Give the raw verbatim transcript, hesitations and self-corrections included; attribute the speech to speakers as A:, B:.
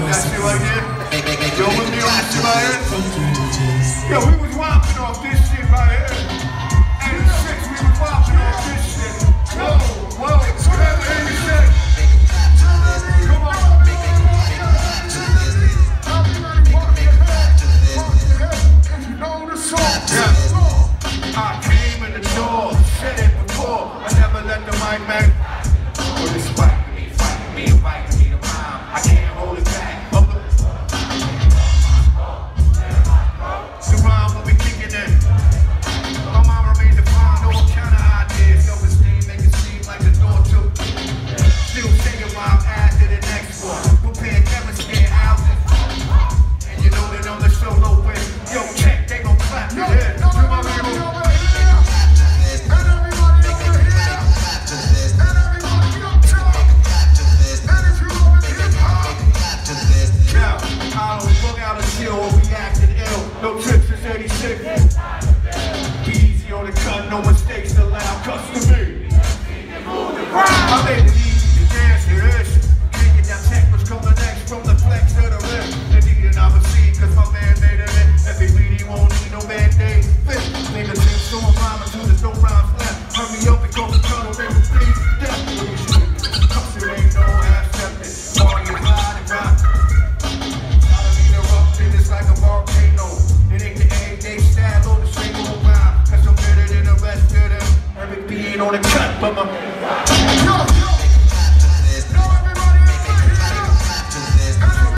A: that shit right there? Yo, with me on this shit right here? Yo, we was whopping off this shit right here. eighty-six, we was whopping off this shit. Whoa, whoa, whatever eighty-six. Come on. Yeah. I came in the door, said it before. I never let the mic man. Oh, this fight me, fight me, fight me to mine. I can't hold it back. The rhyme will be kicking in. My mom remains defined, all counter ideas. Self-esteem make it seem like the door to. Still taking my ass to the next one. Prepared, never scared houses. And you know they know the show low way. Yo, check, they gon' clap your head. No tricks since eighty-six. Be easy on the cut, no mistakes allowed. Custom made. I made it.